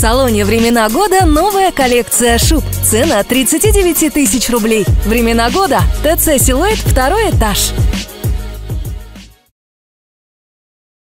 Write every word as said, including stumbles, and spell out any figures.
салоне «Времена года» новая коллекция шуб. Цена от тридцати девяти тысяч рублей. «Времена года», ТЦ «Силуэт», второй этаж.